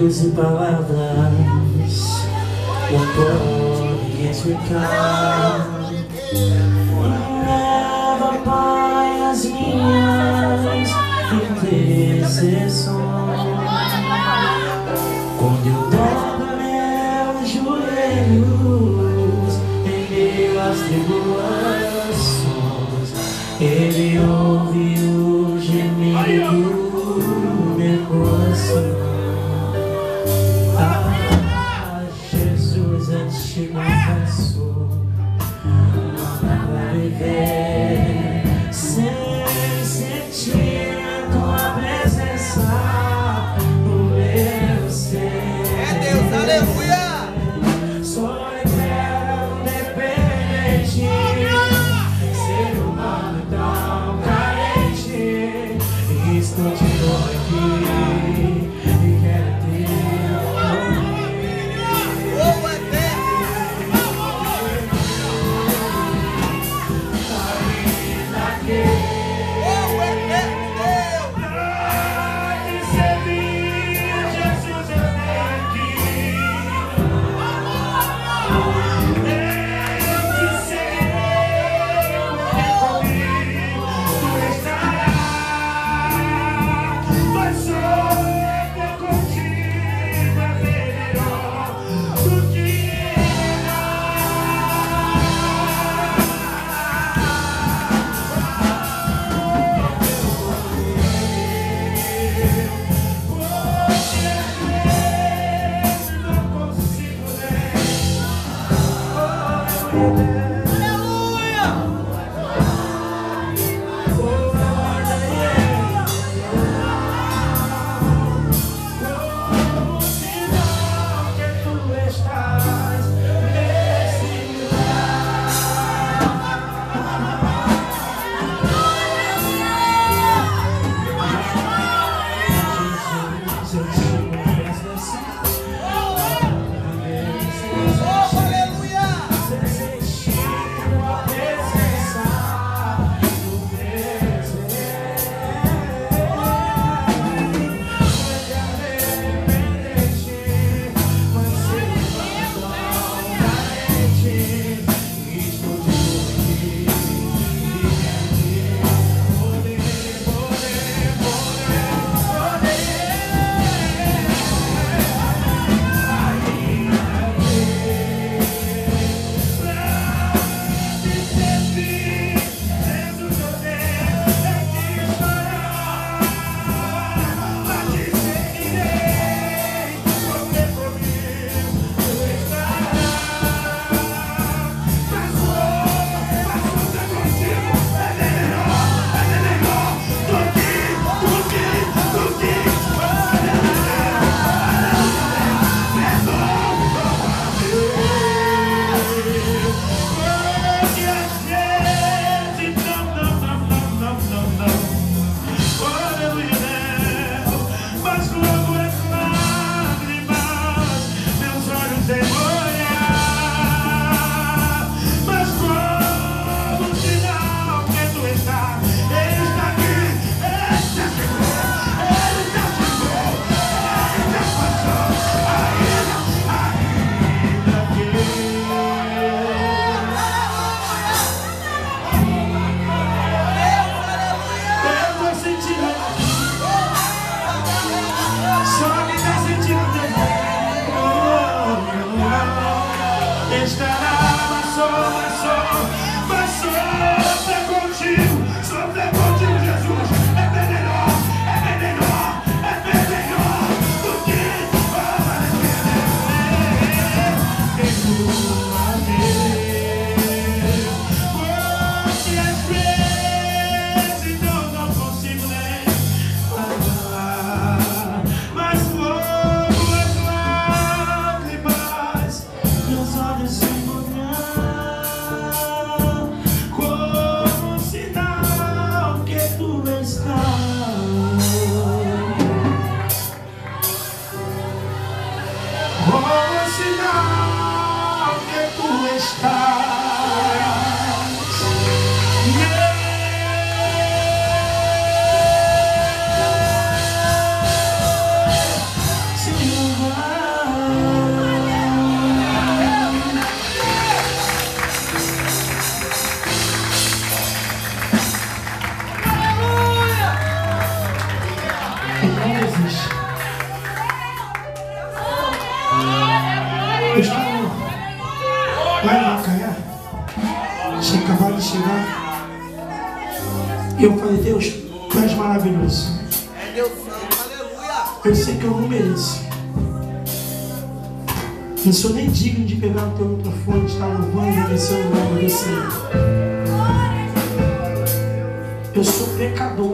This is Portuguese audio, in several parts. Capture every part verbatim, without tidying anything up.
Medos e palavras não podem explicar. Leva, Pai, as minhas intercessões. Quando eu dobro meus joelhos em meio às tribulações, Ele ouve o gemido do meu coração. Ah, Jesus, antes te confesso, não dá pra viver sem sentir a tua presença no meu ser. É Deus, aleluia! Só quero depender de ti, ser humano tão carente. Estou de novo aqui e quero ter Oh, eterno! ainda que Oh, eterno Deus! pra te servir, Jesus, eu venho aqui. Eu te seguirei, porque comigo tu estarás. Mas só ter contigo é melhor do que não consigo nem. Como sinal que tu estás nesse lugar. Se eu te confesso assim, Oh, aleluia! sem sentir a presença do meu ser. Independente, mas ser tão carente. Estou de novo aqui e poder, poder, poder, meus olhos se encontrar. lá em Macaé. Tinha acabado de chegar. E eu falei, Deus, tu és maravilhoso. É Deus Santo, aleluia. Eu sei que eu não mereço. Não sou nem digno de pegar o teu microfone, de estar louvando e agradecendo o nome do Senhor. Eu sou pecador.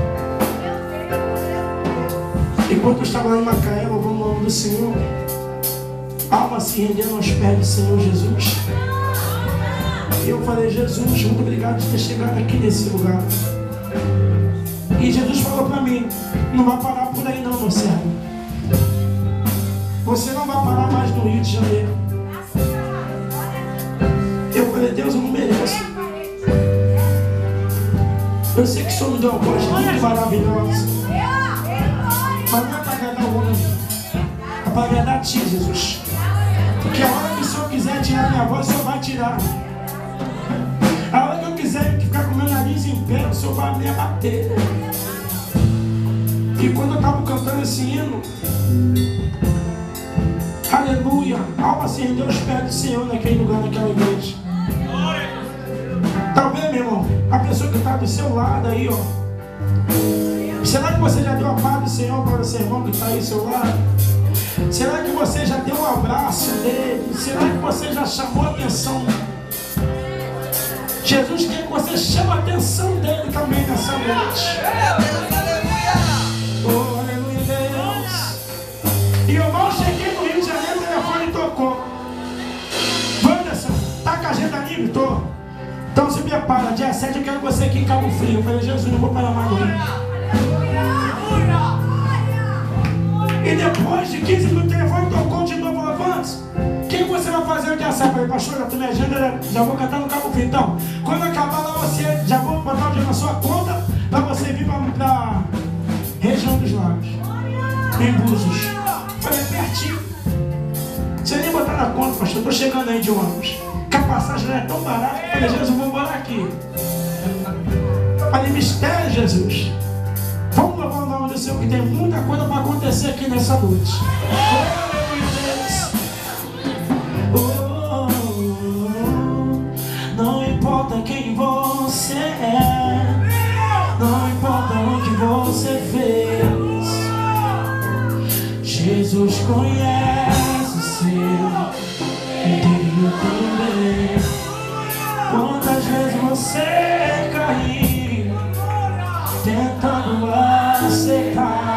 E quando eu estava lá em Macaé, louvando o nome do Senhor, alma se rendendo aos pés do Senhor Jesus. E eu falei, Jesus, muito obrigado de ter chegado aqui nesse lugar. E Jesus falou para mim, não vai parar por aí não, meu servo. Você não vai parar mais no Rio de Janeiro. Eu falei, Deus, eu não mereço. Eu sei que o Senhor me deu uma voz muito maravilhosa. Mas não é para agradar o homem, é para agradar a Ti, Jesus. Porque a hora que o Senhor quiser tirar minha voz, o Senhor vai tirar. A hora que eu quiser ficar com meu nariz em pé, o Senhor vai me abater. E quando eu estava cantando esse hino, aleluia, a alma se rendeu aos pés do Senhor naquele lugar, naquela igreja. Talvez, meu irmão, a pessoa que está do seu lado aí, ó. Será que você já deu a paz do Senhor para o seu irmão que está aí do seu lado? Será que você já deu um abraço dele? Será que você já chamou a atenção? Jesus quer que você chame a atenção dele também nessa noite. Oh, aleluia, Deus. E eu mal cheguei no Rio de Janeiro, o telefone tocou. Wanderson, tá com a agenda livre? Tô. Então se prepara, dia sete eu quero você aqui em Cabo Frio. Eu falei, Jesus, não vou parar mais no Rio. E depois de quinze minutos o telefone tocou de novo. Falou, Wanderson, o que você vai fazer o dia sete? Eu falei, pastor, já tô minha agenda, já vou cantar no Cabo Frio. Então, quando acabar lá, você já vou botar o dinheiro na sua conta para você vir para a região dos lagos, em Búzios. Falei, pertinho. Você nem botar na conta, pastor, eu tô chegando aí de ônibus. Que a passagem já é tão barata. Eu falei, Jesus, eu vou morar aqui. Falei, mistério, Jesus. Vamos louvar o nome do Senhor, que tem muita coisa para acontecer aqui nessa noite. Oh, não importa quem você é, não importa o que você fez, Jesus conhece o seu interior também. Quantas vezes você caiu tentando aceitar,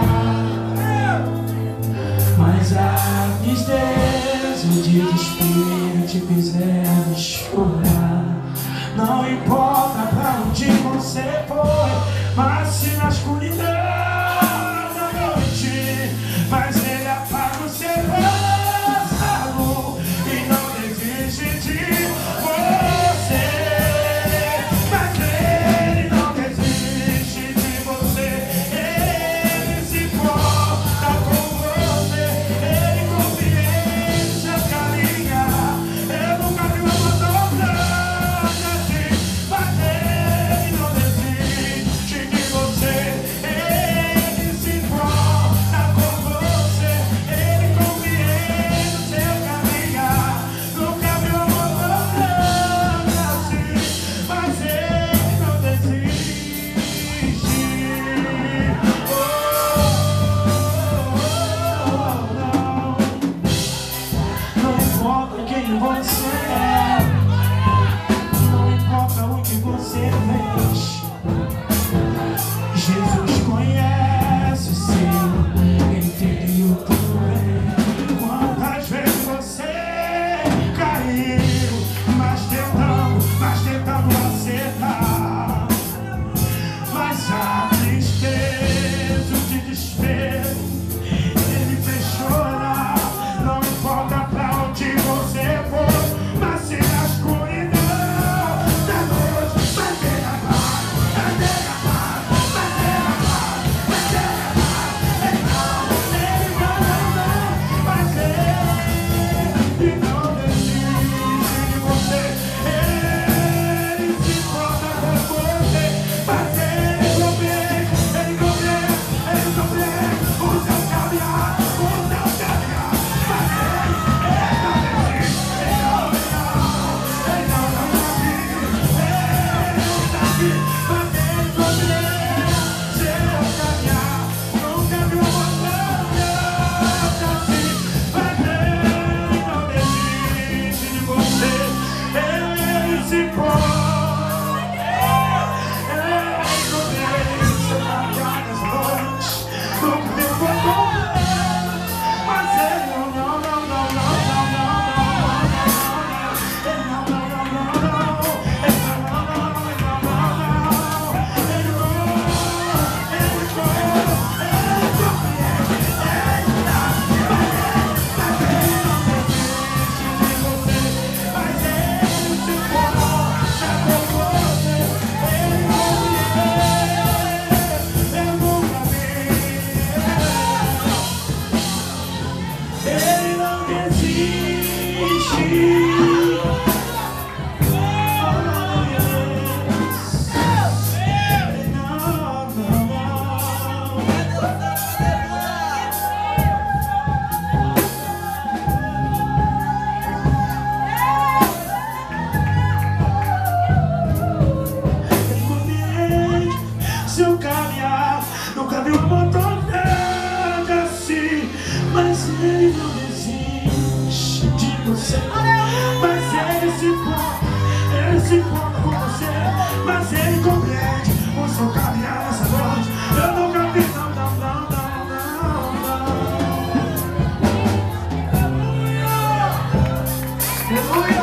mas a tristeza, o desespero te fizeram chorar. Não importa pra onde você foi, mas se na escuridão da noite, mas ele apaga o seu passado e não desiste de você. Mas ele não desiste de você. Ele se importa com você. Ele confia em seu carinho. Eu nunca vi uma outra. Aleluia.